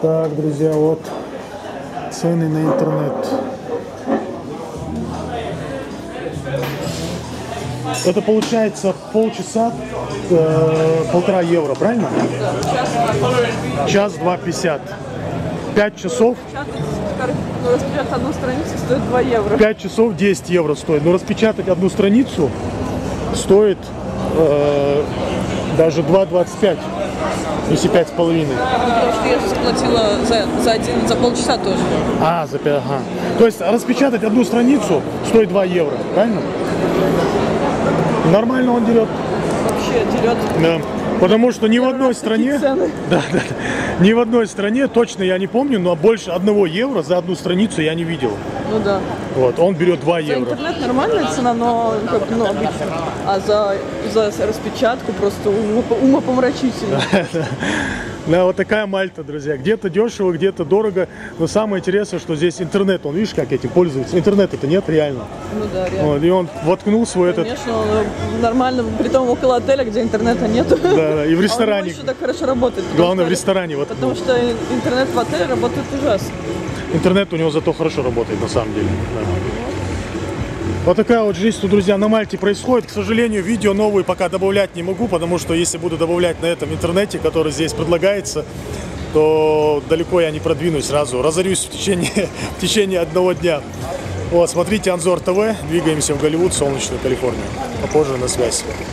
Так, друзья, вот цены на интернет. Это получается полчаса, 1,5 евро, правильно? Час 2,50. 5 часов. Распечатать одну страницу стоит 2 евро. 5 часов 10 евро стоит. Но распечатать одну страницу стоит даже 2,25. Если 5,5. Потому что я же заплатила за полчаса тоже. А, за 5, ага. То есть распечатать одну страницу стоит 2 евро, правильно? Нормально он дерет. Вообще дерет. Да. Потому что ни в одной стране, ни в одной стране, точно я не помню, но больше 1 евро за одну страницу я не видел. Ну да. Вот, он берет 2 За евро. интернет нормальная цена, но как бы, обычно. А за распечатку просто умопомрачительно. Да, вот такая Мальта, друзья. Где-то дешево, где-то дорого. Но самое интересное, что здесь интернет, он, видишь, как этим пользуется. Интернета-то нет реально. Ну да, реально. Вот, и он воткнул свой этот... Конечно, он нормально, при том около отеля, где интернета нету. Да, и в ресторане. А он еще так хорошо работает. Главное, в ресторане воткнул. Потому что интернет в отеле работает ужасно. Интернет у него зато хорошо работает, на самом деле. Да. Вот такая вот жизнь, друзья, на Мальте происходит. К сожалению, видео новые пока добавлять не могу, потому что если буду добавлять на этом интернете, который здесь предлагается, то далеко я не продвинусь сразу. Разорюсь в течение одного дня. Вот, смотрите Анзор ТВ, двигаемся в Голливуд, солнечную Калифорнию. Попозже на связь.